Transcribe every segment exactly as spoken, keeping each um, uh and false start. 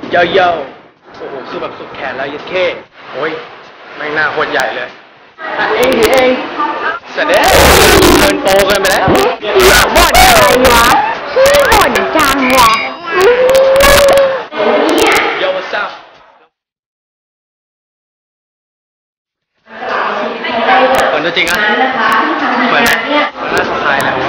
เย่าเย่าโอ้โหคือแบบสุดแขนแล้วยัดเข้โอ้ยแม่งหน้าโคตรใหญ่เลยอ่ะเองถือเองเสร็จแล้วเกินโตเกินไปแล้วบ่นอะไรวะชื่อบ่นจังวะโย่วัสดุเหมือนตัวจริงอะเหมือนเหมือนหน้าสะพายแล้ว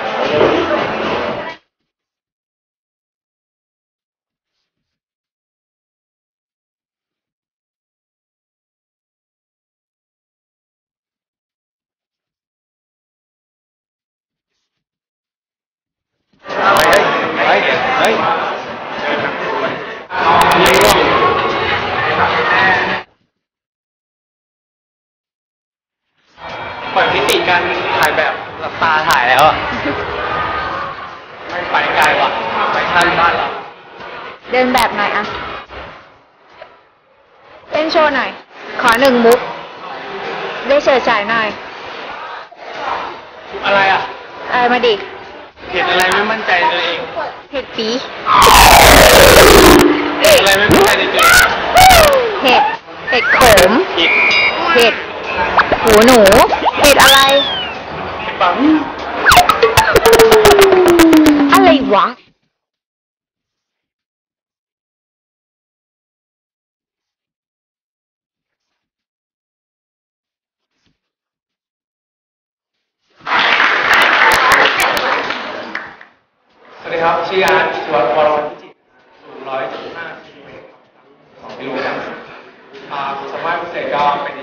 เฮ้ยเฮ้ยเปิดมิติการถ่ายแบบหลับตาถ่ายแล้วอ่ะไม่ไปไกลว่ะไปชั้นบ้านเราเดินแบบหน่อยอะเต้นโชว์หน่อยขอหนึ่งมุกได้เฉิดฉายหน่อยอะไรอ่ะอะไรมาดิเห็นอะไรไม่มั่นใจตัวเองเห็ดปีเห็นอะไรไม่มั่นใจในตัวเองเห็ดเห็ดโขมผิดเห็ดหูหนูเห็ดอะไรปังอะไรวะสวัสดีครับชื่ออาร์ตชวัฒน์วรวัฒน์พิจิตรสูงร้อยเจ็ดสิบห้าเซนติเมตรสองกิโลกรัมอ่าสามารถพิเศษก็เป็น